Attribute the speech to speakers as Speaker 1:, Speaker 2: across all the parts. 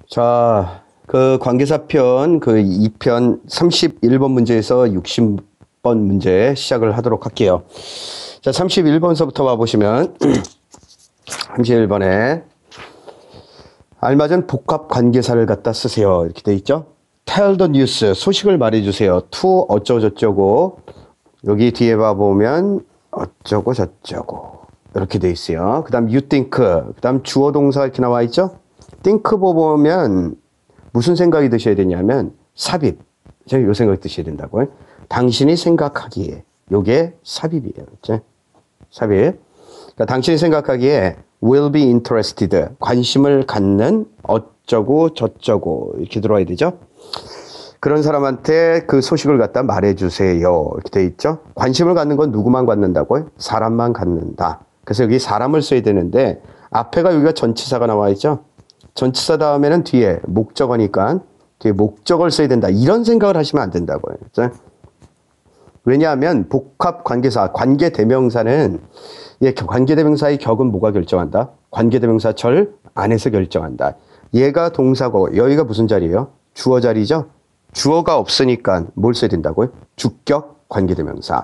Speaker 1: 자, 그 관계사편 그 2편 31번 문제에서 60번 문제 시작을 하도록 할게요. 자, 31번서부터 와보시면 31번에 알맞은 복합 관계사를 갖다 쓰세요. 이렇게 돼 있죠. Tell the news, 소식을 말해주세요. to 어쩌고저쩌고, 여기 뒤에 봐보면 어쩌고 저쩌고 이렇게 돼 있어요. 그 다음 you think, 그 다음 주어 동사 이렇게 나와 있죠. think 보면 무슨 생각이 드셔야 되냐면 삽입, 제가 요 생각이 드셔야 된다고요. 당신이 생각하기에, 요게 삽입이에요. 그렇죠? 삽입. 그러니까 당신이 생각하기에 will be interested, 관심을 갖는 어쩌고 저쩌고 이렇게 들어와야 되죠. 그런 사람한테 그 소식을 갖다 말해주세요. 이렇게 돼 있죠. 관심을 갖는 건 누구만 갖는다고요? 사람만 갖는다. 그래서 여기 사람을 써야 되는데 앞에가 여기가 전치사가 나와 있죠. 전치사 다음에는 뒤에 목적어니까 뒤에 목적을 써야 된다. 이런 생각을 하시면 안 된다고요. 그렇죠? 왜냐하면 복합 관계사, 관계대명사는 관계대명사의 격은 뭐가 결정한다? 관계대명사 절 안에서 결정한다. 얘가 동사고 여기가 무슨 자리예요? 주어 자리죠? 주어가 없으니까 뭘 써야 된다고요? 주격 관계대명사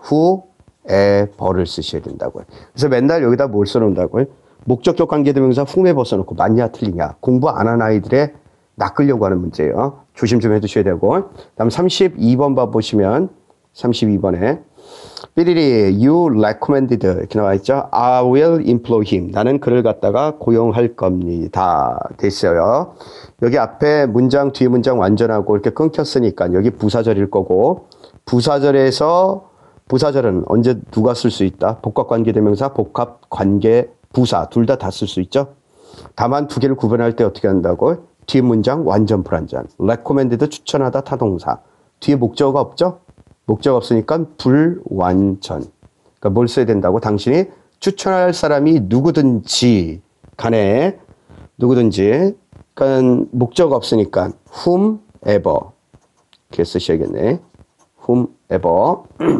Speaker 1: whoever를 쓰셔야 된다고요. 그래서 맨날 여기다 뭘 써놓는다고요? 목적격 관계대명사 whomever 써놓고 맞냐 틀리냐. 공부 안 한 아이들의 낚으려고 하는 문제예요. 조심 좀 해두셔야 되고. 다음 32번 봐보시면 32번에 삐리리 you recommended 이렇게 나와 있죠. I will employ him. 나는 그를 갖다가 고용할 겁니다. 됐어요. 여기 앞에 문장 뒤에 문장 완전하고 이렇게 끊겼으니까 여기 부사절일 거고 부사절에서 부사절은 언제 누가 쓸 수 있다? 복합관계대명사, 복합관계 부사 둘 다 쓸 수 있죠. 다만 두 개를 구분할 때 어떻게 한다고? 뒤에 문장 완전 불완전. recommended 추천하다 타동사. 뒤에 목적어가 없죠? 목적 없으니까 불완전. 그러니까 뭘 써야 된다고? 당신이 추천할 사람이 누구든지 간에 누구든지 그러니까 목적 없으니까 whomever 이렇게 쓰셔야겠네. whomever.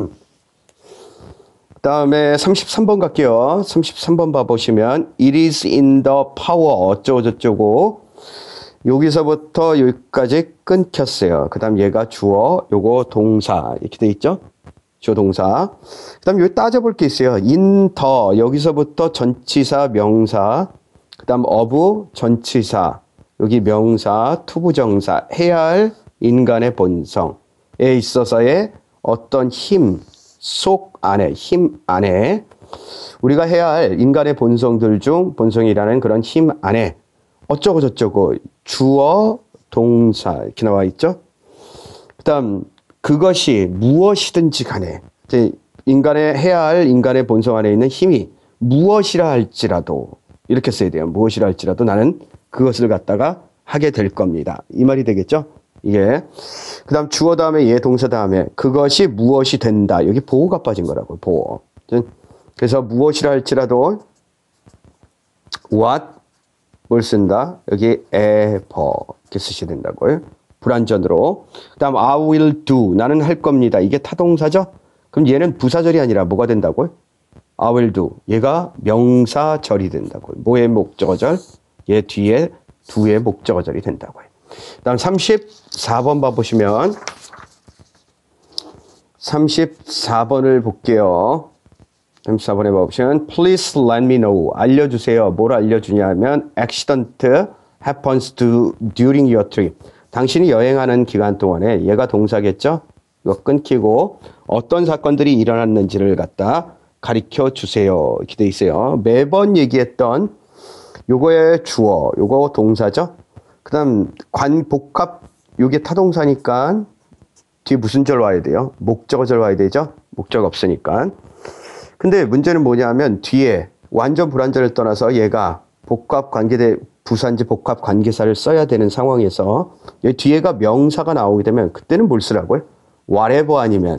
Speaker 1: 다음에 33번 갈게요. 33번 봐보시면 it is in the power 어쩌고 저쩌고 여기서부터 여기까지 끊겼어요. 그 다음 얘가 주어, 요거 동사 이렇게 돼 있죠. 주어 동사. 그 다음 여기 따져볼 게 있어요. in the 여기서부터 전치사 명사 그 다음 of 전치사 여기 명사 투부정사 해야 할 인간의 본성에 있어서의 어떤 힘 속 안에 힘 안에 우리가 해야 할 인간의 본성들 중 본성이라는 그런 힘 안에 어쩌고 저쩌고 주어 동사 이렇게 나와 있죠. 그 다음 그것이 무엇이든지 간에 이제 인간의 해야 할 인간의 본성 안에 있는 힘이 무엇이라 할지라도 이렇게 써야 돼요. 무엇이라 할지라도 나는 그것을 갖다가 하게 될 겁니다. 이 말이 되겠죠. 이게 그 다음 주어 다음에 얘 동사 다음에 그것이 무엇이 된다. 여기 보호가 빠진 거라고. 보호. 그래서 무엇이라 할지라도 what 뭘 쓴다. 여기 ever 이렇게 쓰셔야 된다고요. 불완전으로. 그 다음 I will do 나는 할 겁니다. 이게 타동사죠. 그럼 얘는 부사절이 아니라 뭐가 된다고요? I will do 얘가 명사절이 된다고요. 뭐의 목적어절? 얘 뒤에 do의 목적어절이 된다고요. 그 다음 34번 봐보시면 34번을 볼게요. 34번에 봐보시면 Please let me know 알려주세요. 뭘 알려주냐면 Accident happens during your trip 당신이 여행하는 기간 동안에 얘가 동사겠죠? 이거 끊기고 어떤 사건들이 일어났는지를 갖다 가르쳐 주세요. 이렇게 돼 있어요. 매번 얘기했던 요거의 주어 요거 동사죠? 그 다음 관복합 요게 타동사니까 뒤에 무슨 절 와야 돼요? 목적어절 와야 되죠? 목적 없으니까. 근데 문제는 뭐냐면 뒤에 완전 불완전을 떠나서 얘가 복합 관계대 부사인지 복합 관계사를 써야 되는 상황에서 여기 뒤에가 명사가 나오게 되면 그때는 뭘 쓰라고요? whatever 아니면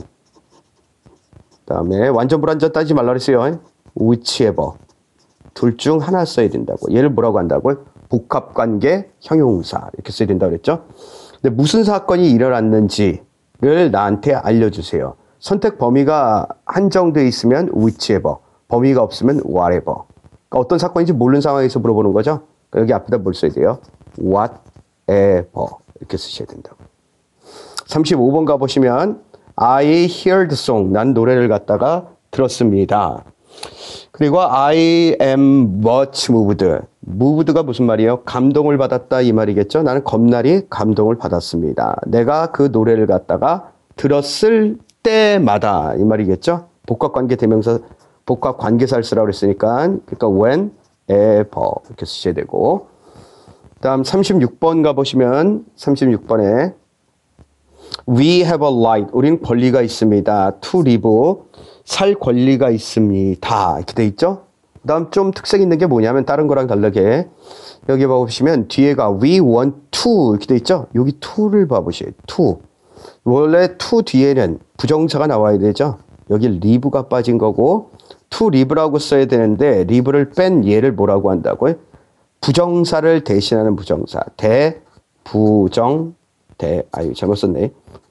Speaker 1: 그다음에 완전 불완전 따지지 말라 그랬어요. whichever 둘 중 하나 써야 된다고. 얘를 뭐라고 한다고요? 복합관계 형용사 이렇게 써야 된다고 그랬죠. 근데 무슨 사건이 일어났는지를 나한테 알려주세요. 선택 범위가 한정되어 있으면 whichever, 범위가 없으면 whatever. 그러니까 어떤 사건인지 모르는 상황에서 물어보는 거죠. 여기 앞에다 뭘 써야 돼요? What ever 이렇게 쓰셔야 된다고. 35번 가보시면 I heard the song. 난 노래를 갖다가 들었습니다. 그리고 I am much moved. moved가 무슨 말이에요? 감동을 받았다 이 말이겠죠? 나는 겁나리 감동을 받았습니다. 내가 그 노래를 갖다가 들었을 때마다 이 말이겠죠? 복합관계 대명사, 복합관계사를 쓰라고 그랬으니까 그러니까 whenever 이렇게 쓰셔야 되고 다음 36번 가보시면 36번에 We have a right. 우리는 권리가 있습니다. To live. 살 권리가 있습니다. 이렇게 돼 있죠? 그 다음 좀 특색 있는 게 뭐냐면 다른 거랑 다르게 여기 봐보시면 뒤에가 we want to 이렇게 돼 있죠? 여기 to를 봐보세요. to. 원래 to 뒤에는 부정사가 나와야 되죠? 여기 live가 빠진 거고 to live라고 써야 되는데 live를 뺀 얘를 뭐라고 한다고요? 부정사를 대신하는 부정사. 잘못 썼네.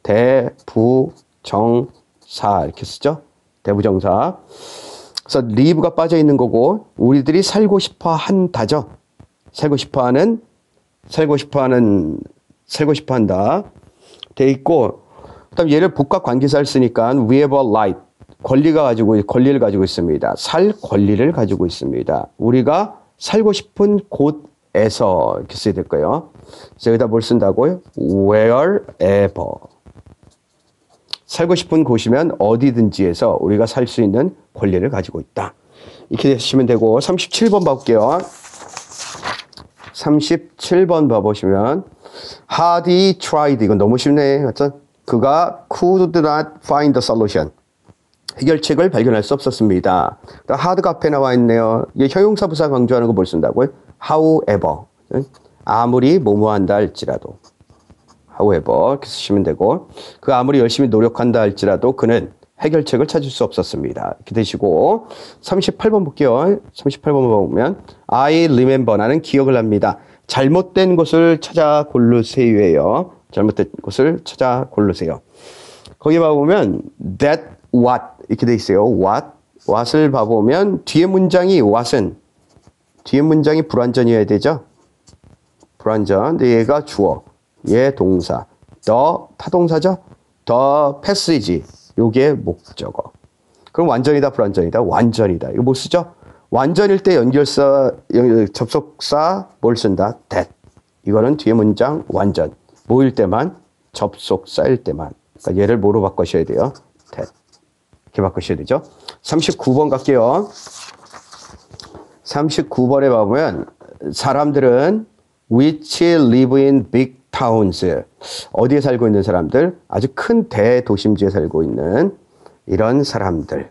Speaker 1: 대부정사 이렇게 쓰죠? 대부정사. 그래서 live가 빠져 있는 거고 우리들이 살고 싶어 한다죠. 살고 싶어 한다. 돼 있고 그다음 얘를 복합 관계사를 쓰니까 we have a right. 권리를 가지고 있습니다. 살 권리를 가지고 있습니다. 우리가 살고 싶은 곳에서 이렇게 써야 될 거예요. 그래서 여기다 뭘 쓴다고요? wherever. 살고 싶은 곳이면 어디든지에서 우리가 살 수 있는 권리를 가지고 있다. 이렇게 되시면 되고 37번 봐볼게요. 37번 봐보시면 Hardy tried. 이건 너무 쉽네. 맞죠? 그가 could not find the solution. 해결책을 발견할 수 없었습니다. hard가 앞에 나와 있네요. 이게 형용사 부사 강조하는 거 뭘 쓴다고요? however. 아무리 뭐뭐한다 할지라도. however 이렇게 쓰시면 되고 그 아무리 열심히 노력한다 할지라도 그는 해결책을 찾을 수 없었습니다. 이렇게 되시고 38번 볼게요. 38번 보면 I remember. 나는 기억을 합니다. 잘못된 것을 찾아 고르세요예요. 잘못된 것을 찾아 고르세요. 거기 봐보면 that what 이렇게 돼 있어요. what을 봐보면 뒤에 문장이 불완전이어야 되죠. 불완전. 근데 얘가 주어, 얘 동사, the 타동사죠. the passage 요게 목적어. 그럼 완전이다 불완전이다? 완전이다. 이거 뭐 쓰죠? 완전일 때 접속사 뭘 쓴다? that. 이거는 뒤에 문장 완전. 뭐일 때만? 접속사일 때만. 그러니까 얘를 뭐로 바꾸셔야 돼요? that. 이렇게 바꾸셔야 되죠. 39번 갈게요. 39번에 봐보면 사람들은 which live in big towns. 어디에 살고 있는 사람들? 아주 큰 대도심지에 살고 있는 이런 사람들.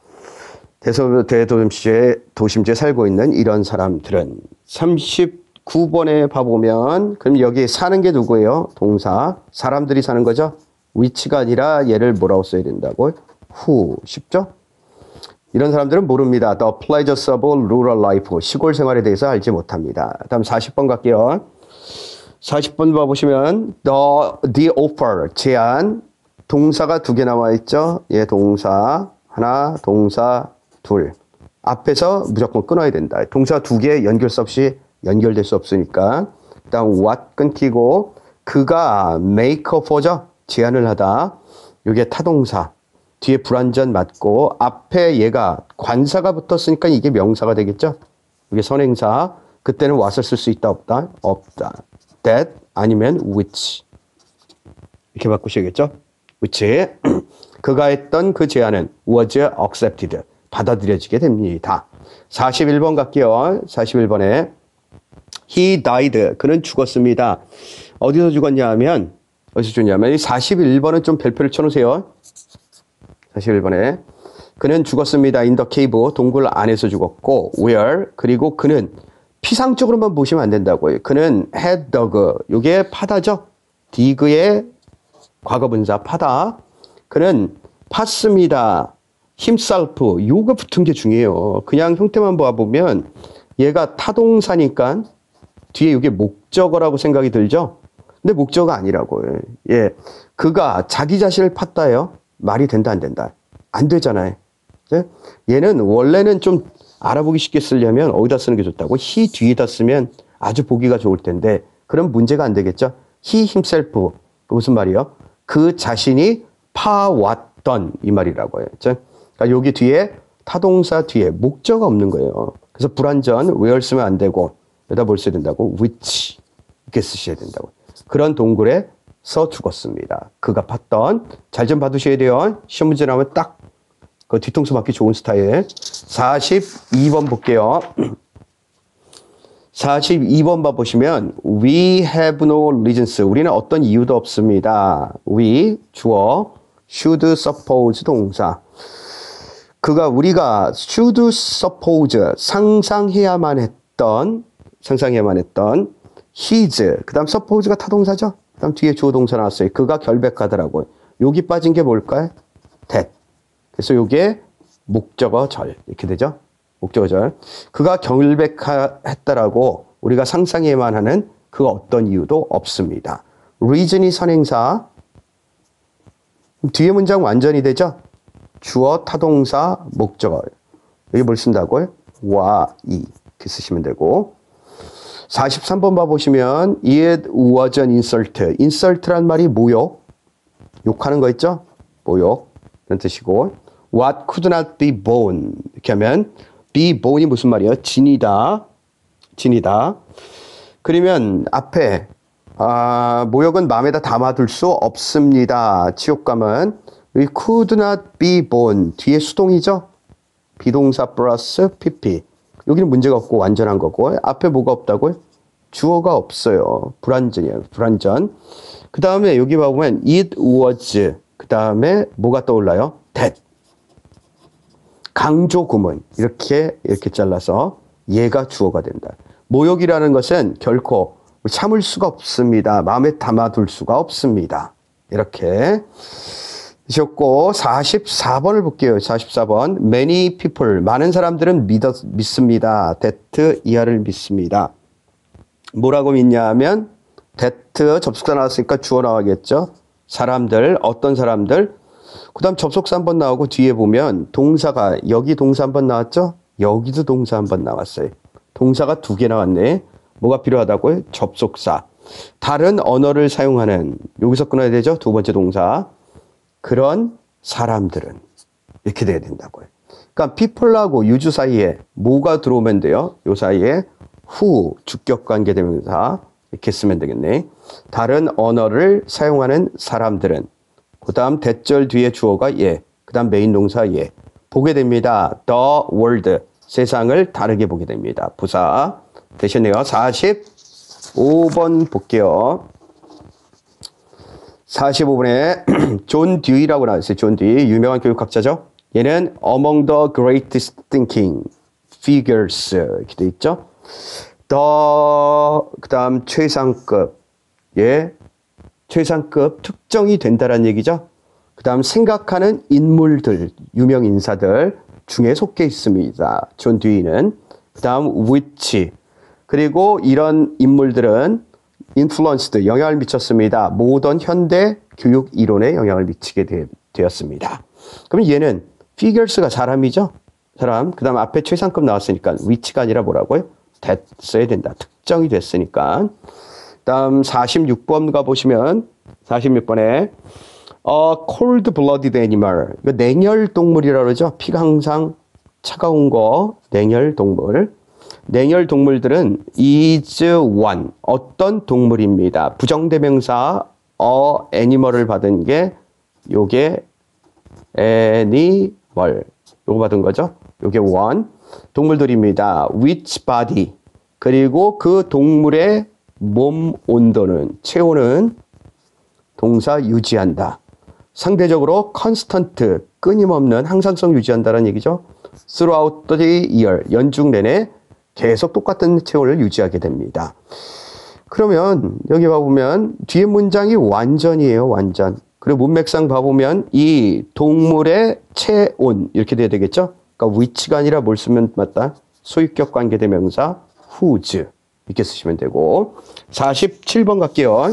Speaker 1: 대도심지에 살고 있는 이런 사람들은 39번에 봐보면 그럼 여기 사는 게 누구예요? 동사. 사람들이 사는 거죠? which가 아니라 얘를 뭐라고 써야 된다고? who. 쉽죠? 이런 사람들은 모릅니다. The pleasures of rural life. 시골 생활에 대해서 알지 못합니다. 다음 40번 갈게요. 40번 봐보시면 the offer. 제안. 동사가 두 개 나와 있죠? 예, 동사 하나, 동사 둘. 앞에서 무조건 끊어야 된다. 동사 두 개 연결사 없이 연결될 수 없으니까. 그다음 what 끊기고 그가 make offer죠? 제안을 하다. 이게 타동사. 뒤에 불완전 맞고 앞에 얘가 관사가 붙었으니까 이게 명사가 되겠죠? 이게 선행사. 그때는 what을 쓸 수 있다 없다? 없다. that 아니면 which. 이렇게 바꾸셔야겠죠? which. 그가 했던 그 제안은 was accepted. 받아들여지게 됩니다. 41번 갈게요. 41번에 he died. 그는 죽었습니다. 어디서 죽었냐 하면 어디서 죽었냐면 41번은 좀 별표를 쳐놓으세요. 41번에 그는 죽었습니다. in the cave. 동굴 안에서 죽었고 where. 그리고 그는 피상적으로만 보시면 안 된다고요. 그는 had dug. 이게 파다죠. dig의 과거분사 파다. 그는 팠습니다. himself. 요거 붙은 게 중요해요. 그냥 형태만 봐보면 얘가 타동사니까 뒤에 이게 목적어라고 생각이 들죠. 근데 목적어가 아니라고요. 예, 그가 자기 자신을 팠다요. 말이 된다 안 된다? 안 되잖아요. 얘는 원래는 좀 알아보기 쉽게 쓰려면 어디다 쓰는 게 좋다고? he 뒤에다 쓰면 아주 보기가 좋을 텐데 그럼 문제가 안 되겠죠? he himself 무슨 말이요? 그 자신이 파왔던 이 말이라고요. 그러니까 여기 뒤에 타동사 뒤에 목적어가 없는 거예요. 그래서 불완전 where 쓰면 안 되고 여기다 뭘 써야 된다고? which 이렇게 쓰셔야 된다고. 그런 동굴에서 죽었습니다. 그가 팠던 잘 좀 봐두셔야 돼요. 시험 문제 나오면 딱 그 뒤통수 맞기 좋은 스타일. 42번 볼게요. 42번 봐보시면 we have no reasons. 우리는 어떤 이유도 없습니다. we 주어 should suppose 동사. 우리가 should suppose 상상해야만 했던 his 그 다음 suppose가 타동사죠. 그 다음 뒤에 주어 동사 나왔어요. 그가 결백하더라고요. 여기 빠진 게 뭘까요? that. 그래서 이게 목적어절 이렇게 되죠. 목적어절. 그가 결백했다라고 우리가 상상해야만 하는 그 어떤 이유도 없습니다. reason이 선행사. 뒤에 문장 완전히 되죠. 주어, 타동사, 목적어. 여기 뭘 쓴다고요? 와, 이 이렇게 쓰시면 되고 43번 봐보시면 it was an insult. insult란 말이 모욕. 욕하는 거 있죠? 모욕. 이런 뜻이고 what could not be borne. 이렇게 하면 be borne이 무슨 말이에요? 진이다. 그러면 앞에 모욕은 마음에다 담아둘 수 없습니다. 치욕감은 이 could not be borne 뒤에 수동이죠. 비동사 플러스 pp. 여기는 문제가 없고 완전한 거고 앞에 뭐가 없다고요? 주어가 없어요. 불완전이에요. 불완전. 그 다음에 여기 보면 it was 그 다음에 뭐가 떠올라요? that. 강조 구문 이렇게 잘라서 얘가 주어가 된다. 모욕이라는 것은 결코 참을 수가 없습니다. 마음에 담아둘 수가 없습니다. 이렇게 하셨고 44번을 볼게요. 44번 many people 많은 사람들은 믿습니다. that 이하를 믿습니다. 뭐라고 믿냐 하면 that 접속사 나왔으니까 주어 나와야겠죠. 사람들 어떤 사람들 그 다음 접속사 한번 나오고 뒤에 보면 동사가 여기 동사 한번 나왔죠. 여기도 동사 한번 나왔어요. 동사가 2개 나왔네. 뭐가 필요하다고요? 접속사. 다른 언어를 사용하는 여기서 끊어야 되죠. 두 번째 동사. 그런 사람들은 이렇게 돼야 된다고요. 그러니까 people하고 유주 사이에 뭐가 들어오면 돼요. 요 사이에 who 주격관계 대명사 이렇게 쓰면 되겠네. 다른 언어를 사용하는 사람들은 그 다음 대절 뒤에 주어가 예. 그 다음 메인 동사 예. 보게 됩니다. The world. 세상을 다르게 보게 됩니다. 부사 되셨네요. 45번 볼게요. 45번에 존 듀이라고 나왔어요. 존 듀이. 유명한 교육학자죠. 얘는 among the greatest thinking figures 이렇게 돼 있죠. 그 다음 최상급. 예. 최상급 특정이 된다는 얘기죠. 그 다음 생각하는 인물들, 유명 인사들 중에 속해 있습니다. 존 듀이는. 그 다음 which. 그리고 이런 인물들은 influenced, 영향을 미쳤습니다. 모던 현대 교육 이론에 영향을 미치게 되었습니다. 그럼 얘는 figures가 사람이죠. 사람. 그 다음 앞에 최상급 나왔으니까 which가 아니라 뭐라고요? that 써야 된다. 특정이 됐으니까. 다음 46번 가보시면 46번에 cold-blooded animal 이거 냉혈 동물이라고 그러죠. 피가 항상 차가운 거 냉혈 동물. 냉혈 동물들은 is one 어떤 동물입니다. 부정대명사 animal을 받은 게 요게 animal 요거 받은 거죠. 요게 one 동물들입니다. which body 그리고 그 동물의 몸 온도는 체온은 동사 유지한다. 상대적으로 constant 끊임없는 항상성 유지한다는 얘기죠. throughout the year 연중 내내 계속 똑같은 체온을 유지하게 됩니다. 그러면 여기 봐보면 뒤에 문장이 완전이에요. 완전. 그리고 문맥상 봐보면 이 동물의 체온 이렇게 돼야 되겠죠. 그러니까 which가 아니라 뭘 쓰면 맞다. 소유격 관계대명사 whose 이렇게 쓰시면 되고 47번 갈게요.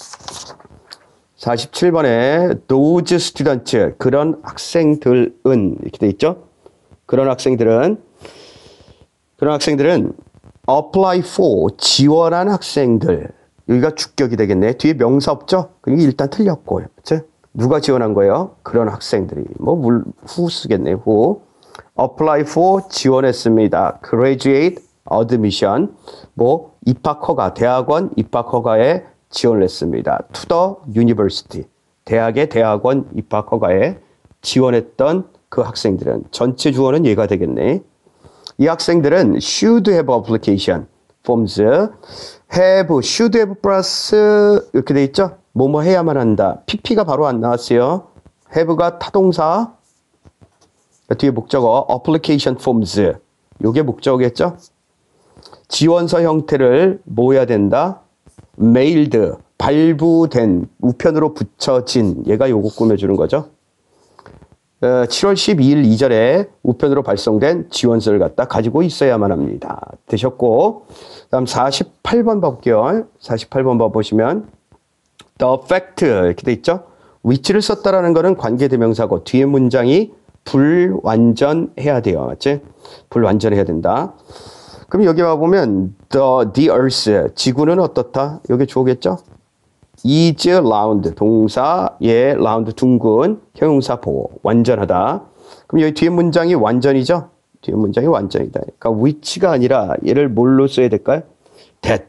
Speaker 1: 47번에 those students 그런 학생들은 이렇게 돼 있죠. 그런 학생들은 apply for 지원한 학생들 여기가 주격이 되겠네. 뒤에 명사 없죠? 그러니까 일단 틀렸고. 그치? 누가 지원한 거예요? 그런 학생들이. who 쓰겠네. who. apply for 지원했습니다. graduate admission. 입학 허가, 대학원 입학 허가에 지원을 했습니다. to the university. 대학원 입학 허가에 지원했던 그 학생들은 전체 주어는 얘가 되겠네. 이 학생들은 should have application forms. have, should have 플러스 이렇게 돼 있죠? 뭐뭐 해야만 한다. pp가 바로 안 나왔어요. have가 타동사. 뒤에 목적어 application forms. 요게 목적어겠죠? 지원서 형태를 뭐 해야 된다? mailed, 발부된, 우편으로 붙여진. 얘가 요거 꾸며주는 거죠. 7월 12일 이전에 우편으로 발송된 지원서를 갖다 가지고 있어야만 합니다. 되셨고, 다음 48번 봐볼게요. 48번 봐보시면 the fact 이렇게 돼 있죠. which를 썼다라는 거는 관계대명사고 뒤에 문장이 불완전해야 돼요. 맞지? 불완전해야 된다. 그럼 여기 와보면 the earth 지구는 어떻다? 여기 주어겠죠? is round 동사의 round 둥근 형용사 보호 완전하다. 그럼 여기 뒤에 문장이 완전이죠? 뒤에 문장이 완전이다. 그러니까 which가 아니라 얘를 뭘로 써야 될까요? that.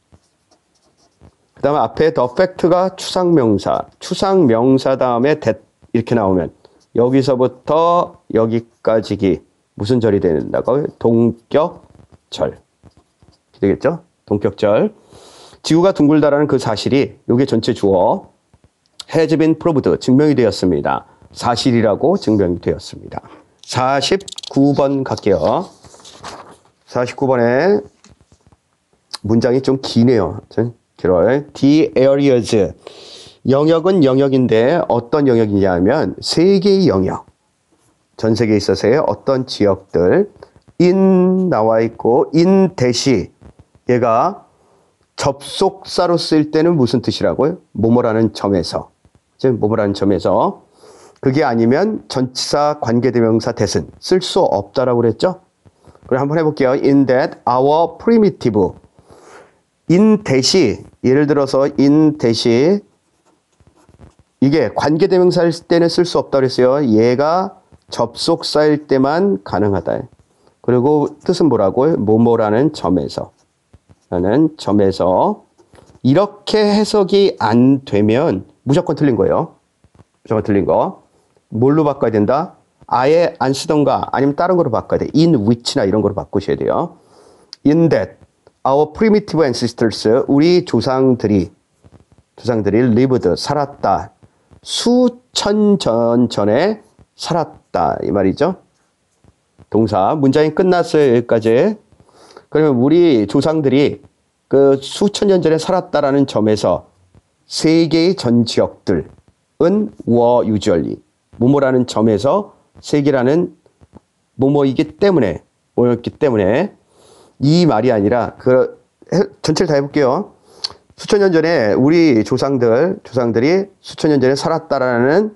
Speaker 1: 그 다음에 앞에 the fact가 추상명사 다음에 that 이렇게 나오면 여기서부터 여기까지 무슨 절이 된다고요? 동격절. 되겠죠? 동격절. 지구가 둥글다라는 그 사실이 요게 전체 주어 has been proved 증명이 되었습니다. 사실이라고 증명이 되었습니다. 49번 갈게요. 49번에 문장이 좀 기네요. 길어요. The areas 영역은 영역인데 어떤 영역이냐 하면 세계의 영역. 전 세계에 있어서의 어떤 지역들 in 나와 있고 in 대시 얘가 접속사로 쓸 때는 무슨 뜻이라고요? 뭐뭐라는 점에서. 뭐뭐라는 점에서. 그게 아니면 전치사 관계대명사 that은 쓸 수 없다라고 그랬죠? 그럼 한번 해볼게요. In that our primitive. in that이 예를 들어서 in that이 이게 관계대명사일 때는 쓸 수 없다고 그랬어요. 얘가 접속사일 때만 가능하다. 그리고 뜻은 뭐라고요? 뭐뭐라는 점에서. 라는 점에서 이렇게 해석이 안 되면 무조건 틀린 거예요. 무조건 틀린 거. 뭘로 바꿔야 된다? 아예 안 쓰던가 아니면 다른 거로 바꿔야 돼. in which나 이런 거로 바꾸셔야 돼요. In that our primitive ancestors 우리 조상들이 lived 살았다. 수천 년 전에 살았다 이 말이죠. 동사 문장이 끝났어요. 여기까지. 그러면 우리 조상들이 그 수천 년 전에 살았다라는 점에서 세계의 전 지역들은 were usually 뭐뭐라는 점에서 세계라는 뭐뭐이기 때문에 뭐였기 때문에 이 말이 아니라 전체를 다 해볼게요. 수천 년 전에 우리 조상들이 수천 년 전에 살았다라는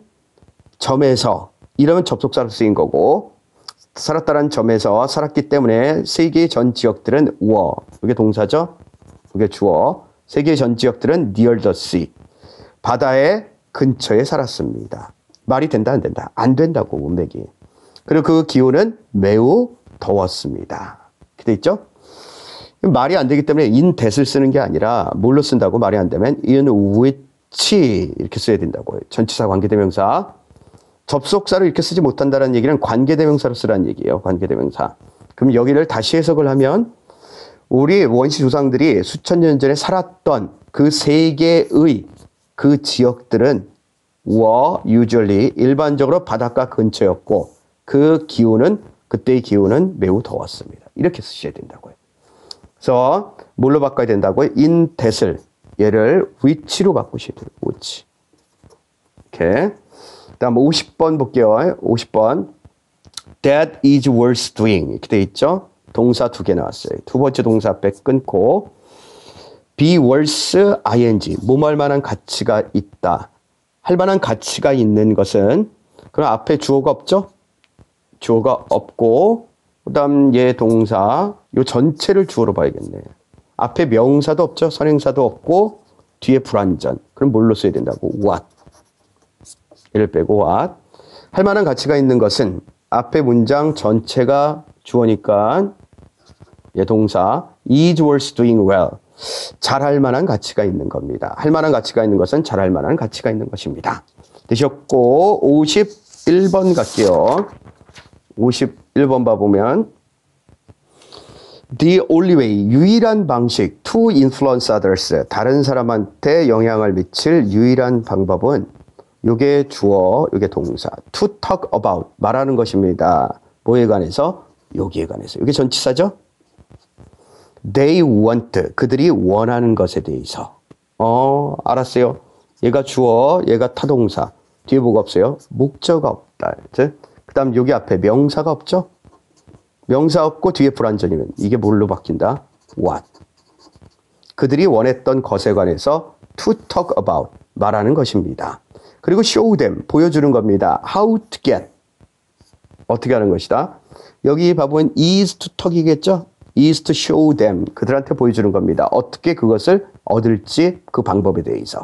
Speaker 1: 점에서 이러면 접속사로 쓰인 거고 살았다라는 점에서 살았기 때문에 세계의 전 지역들은 were. 이게 동사죠. 이게 주어. 세계의 전 지역들은 near the sea. 바다의 근처에 살았습니다. 말이 된다 안 된다? 안 된다고 문맥이. 그리고 그 기온은 매우 더웠습니다. 이렇게 돼 있죠? 말이 안 되기 때문에 in that을 쓰는 게 아니라 뭘로 쓴다고 말이 안 되면 in which 이렇게 써야 된다고요. 전치사 관계대명사. 접속사를 이렇게 쓰지 못한다는 얘기는 관계대명사로 쓰라는 얘기예요. 관계대명사. 그럼 여기를 다시 해석을 하면 우리 원시 조상들이 수천 년 전에 살았던 그 세계의 그 지역들은 were usually 일반적으로 바닷가 근처였고 그때의 기온은 매우 더웠습니다. 이렇게 쓰셔야 된다고요. 그래서 뭘로 바꿔야 된다고요? in that을 얘를 which로 바꾸셔야 돼요. which. 이렇게. 다음 50번 볼게요. 50번. That is worth doing. 이렇게 돼 있죠. 동사 두 개 나왔어요. 두 번째 동사 앞에 끊고 be worth ing. 뭐뭐 할 만한 가치가 있다. 할 만한 가치가 있는 것은 그럼 앞에 주어가 없죠? 주어가 없고 그 다음 얘 동사 요 전체를 주어로 봐야겠네. 앞에 명사도 없죠. 선행사도 없고 뒤에 불완전. 그럼 뭘로 써야 된다고? what. 얘를 빼고 what. 할 만한 가치가 있는 것은 앞에 문장 전체가 주어니까 얘 동사 is worth doing well. 잘할 만한 가치가 있는 겁니다. 할 만한 가치가 있는 것은 잘할 만한 가치가 있는 것입니다. 되셨고 51번 갈게요. 51번 봐보면 The only way, 유일한 방식 to influence others, 다른 사람한테 영향을 미칠 유일한 방법은 요게 주어, 요게 동사 to talk about, 말하는 것입니다. 뭐에 관해서? 여기에 관해서. 요게 전치사죠? They want, 그들이 원하는 것에 대해서. 알았어요. 얘가 주어, 얘가 타동사. 뒤에 뭐가 없어요? 목적어가 없다. 그 다음 여기 앞에 명사가 없죠? 명사 없고 뒤에 불완전이면 이게 뭘로 바뀐다? what. 그들이 원했던 것에 관해서 to talk about, 말하는 것입니다. 그리고 show them, 보여주는 겁니다. how to get, 어떻게 하는 것이다? 여기 봐보면 is to talk이겠죠? is to show them, 그들한테 보여주는 겁니다. 어떻게 그것을 얻을지 그 방법에 대해서.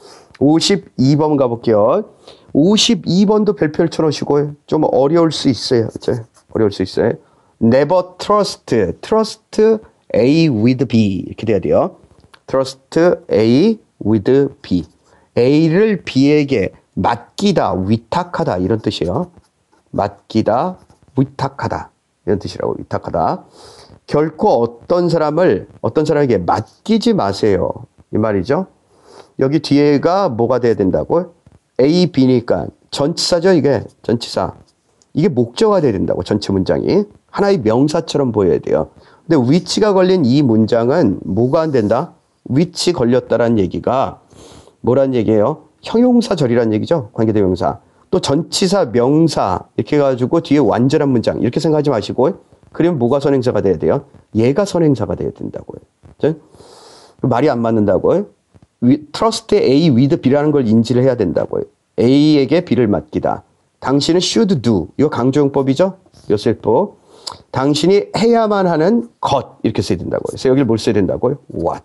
Speaker 1: 52번 가볼게요. 52번도 별표를 쳐놓으시고 좀 어려울 수 있어요. 어려울 수 있어요. Never trust A with B 이렇게 돼야 돼요. trust A with B. A를 B에게 맡기다, 위탁하다 이런 뜻이에요. 맡기다, 위탁하다 이런 뜻이라고. 위탁하다. 결코 어떤 사람에게 맡기지 마세요. 이 말이죠. 여기 뒤에가 뭐가 돼야 된다고? A, B니까 전치사죠. 이게 전치사. 이게 목적어가 돼야 된다고. 전체 문장이. 하나의 명사처럼 보여야 돼요. 근데 위치가 걸린 이 문장은 뭐가 안 된다? 위치 걸렸다라는 얘기가 뭐란 얘기예요? 형용사절이란 얘기죠. 관계대명사. 또 전치사, 명사 이렇게 해가지고 뒤에 완전한 문장 이렇게 생각하지 마시고 그러면 뭐가 선행사가 돼야 돼요? 얘가 선행사가 돼야 된다고요. 그렇죠? 말이 안 맞는다고요. trust A with B라는 걸 인지를 해야 된다고요. A에게 B를 맡기다. 당신은 should do. 이거 강조용법이죠? 요술법. 당신이 해야만 하는 것 이렇게 써야 된다고요. 그래서 여기를 뭘 써야 된다고요? what.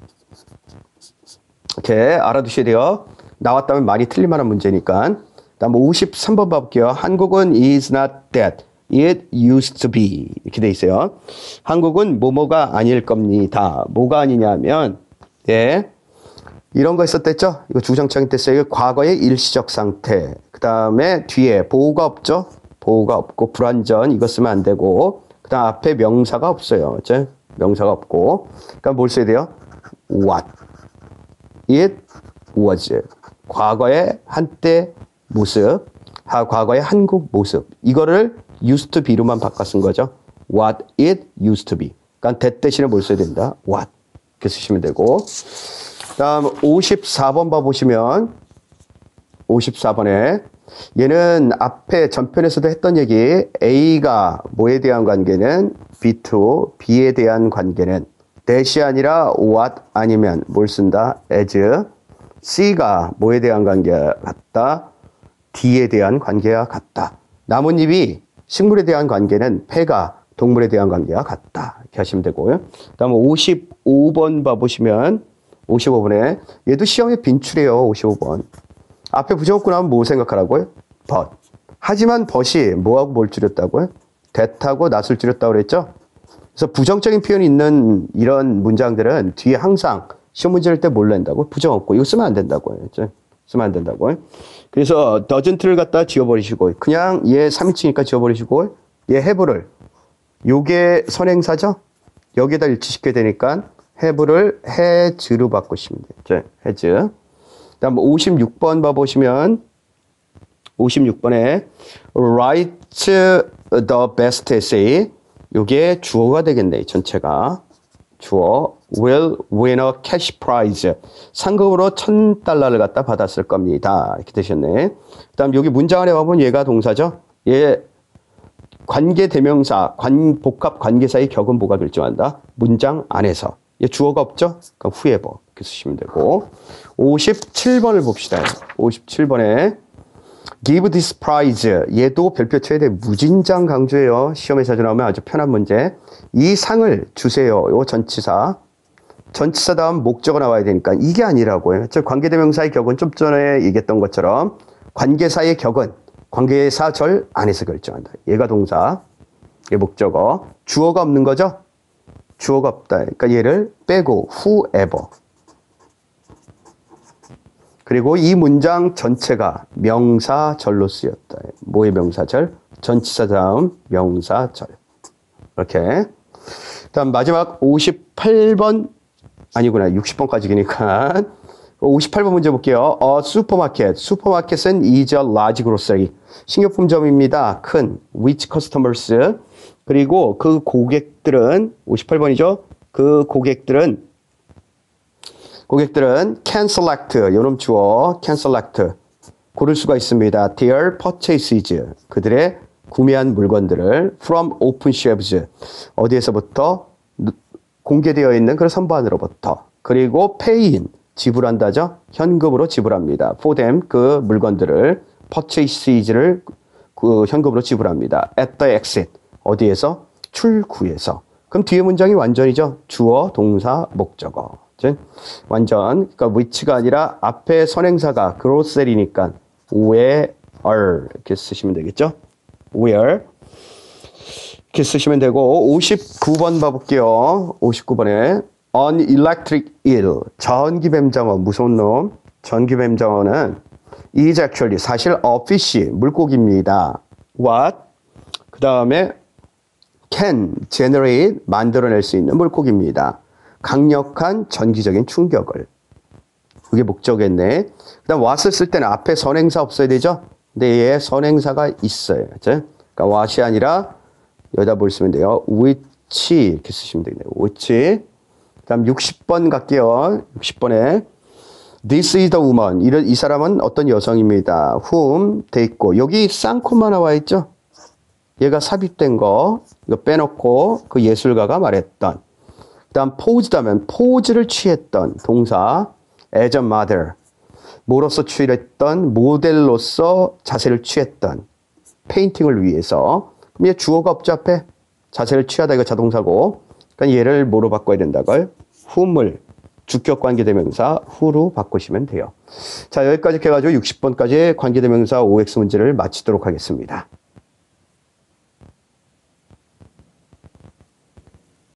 Speaker 1: 이렇게 알아두셔야 돼요. 나왔다면 많이 틀릴 만한 문제니까. 다음 53번 봐볼게요. 한국은 is not that. It used to be. 이렇게 돼 있어요. 한국은 뭐뭐가 아닐 겁니다. 뭐가 아니냐면, 예. 이런 거 있었댔죠? 이거 주정창이 뗐어요. 이거 과거의 일시적 상태. 그 다음에 뒤에 보호가 없죠? 보호가 없고, 불완전. 이거 쓰면 안 되고. 그 다음 앞에 명사가 없어요. 그렇죠? 명사가 없고. 그러니까 뭘 써야 돼요? What. It was. 과거의 한때 모습. 과거의 한국 모습. 이거를 used to be로만 바꿔 쓴 거죠. What it used to be. 그러니까 that 대신에 뭘 써야 된다? What. 이렇게 쓰시면 되고. 다음 54번 봐보시면 54번에 얘는 앞에 전편에서도 했던 얘기 A가 뭐에 대한 관계는 B2, B에 대한 관계는 that이 아니라 what 아니면 뭘 쓴다? as. C가 뭐에 대한 관계가 같다? D에 대한 관계가 같다. 나뭇잎이 식물에 대한 관계는 폐가 동물에 대한 관계가 같다. 이렇게 하시면 되고요. 다음 55번 봐보시면 55번에 얘도 시험에 빈출이에요. 55번. 앞에 부정어구 나오면 뭐 생각하라고요? but. 하지만 but이 뭐하고 뭘 줄였다고요? that하고 not을 줄였다고 그랬죠? 그래서 부정적인 표현이 있는 이런 문장들은 뒤에 항상 시험 문제 낼 때 뭘 낸다고? 부정어구. 이거 쓰면 안 된다고요. 그렇죠? 쓰면 안 된다고요. 그래서 doesn't를 갖다 지워버리시고 그냥 얘 3인칭이니까 지워버리시고 얘 have를 요게 선행사죠? 여기에다 일치시켜야 되니까 have를 has로 바꾸시면 돼요. has. 다음 56번 봐보시면 56번에 write the best essay 요게 주어가 되겠네. 전체가. 주어 will win a cash prize. 상금으로 $1,000를 갖다 받았을 겁니다. 이렇게 되셨네. 그 다음 여기 문장 안에 봐보면 얘가 동사죠. 얘 관계 대명사, 복합 관계사의 격은 뭐가 결정한다? 문장 안에서. 얘 주어가 없죠? 그럼 whoever 이렇게 쓰시면 되고. 57번을 봅시다. 57번에 give this prize. 얘도 별표 쳐야 돼. 무진장 강조예요. 시험에 자주 나오면 아주 편한 문제. 이 상을 주세요. 요 전치사. 전치사 다음 목적어 나와야 되니까 이게 아니라고요. 즉 관계대명사의 격은 좀 전에 얘기했던 것처럼 관계사의 격은 관계사절 안에서 결정한다. 얘가 동사, 얘 목적어. 주어가 없는 거죠? 주어가 없다. 그러니까 얘를 빼고 whoever. 그리고 이 문장 전체가 명사절로 쓰였다. 뭐의 명사절? 전치사 다음 명사절. 이렇게. 다음 마지막 58번 아니구나. 60번까지니까 58번 문제 볼게요. 슈퍼마켓. 슈퍼마켓은 is a large grocery. 식료품점입니다. 큰 which customers. 그리고 그 고객들은 58번이죠. 그 고객들은 can select 요놈 주어 can select 고를 수가 있습니다. their purchases 그들의 구매한 물건들을 from open shelves 어디에서부터 공개되어 있는 그런 선반으로부터 그리고 pay in 지불한다죠. 현금으로 지불합니다. for them 그 물건들을 purchases를 그 현금으로 지불합니다. at the exit 어디에서? 출구에서. 그럼 뒤에 문장이 완전이죠. 주어, 동사, 목적어. 완전 그러니까 which가 아니라 앞에 선행사가 grocery니까 where 이렇게 쓰시면 되겠죠. where 이렇게 쓰시면 되고 59번 봐볼게요. 59번에 an electric eel 전기뱀장어 무서운 놈 전기뱀장어는 is actually 사실 a fish 물고기입니다. what 그 다음에 can generate 만들어낼 수 있는 물고기입니다. 강력한 전기적인 충격을. 그게 목적이겠네. 그 다음 what을 쓸 때는 앞에 선행사 없어야 되죠? 근데 얘에 선행사가 있어요. 그러니까 what이 아니라 여기다 뭘 쓰면 돼요? which 이렇게 쓰시면 되겠네요. which. 그 다음 60번 갈게요. 60번에 This is the woman. 이 사람은 어떤 여성입니다. whom 돼 있고 여기 쌍코마 나와 있죠? 얘가 삽입된 거 이거 빼놓고 그 예술가가 말했던 그 다음 포즈다면 포즈를 취했던 동사 as a mother 뭐로서 취했던 모델로서 자세를 취했던 페인팅을 위해서 그럼 얘 주어가 없죠 앞에 자세를 취하다 이거 자동사고 그러니까 얘를 뭐로 바꿔야 된다고요? whom을 주격 관계대명사 who로 바꾸시면 돼요. 자 여기까지 해가지고 60번까지 관계대명사 OX 문제를 마치도록 하겠습니다.